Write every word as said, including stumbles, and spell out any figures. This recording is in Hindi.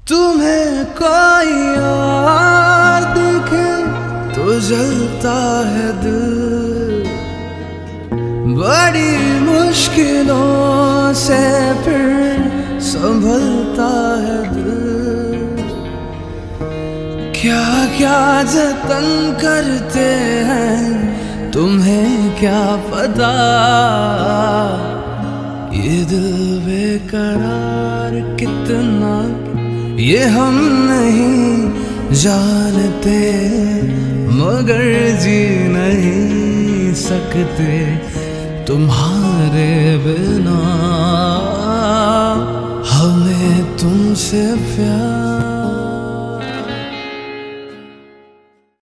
तुम्हें कोई और दिखे तो जलता है दिल, बड़ी मुश्किलों से फिर संभलता है दिल। क्या क्या जतन करते हैं तुम्हें क्या पता, ये दिल बेकरार कितना ये हम नहीं जानते, मगर जी नहीं सकते तुम्हारे बिना। हमें तुमसे प्यार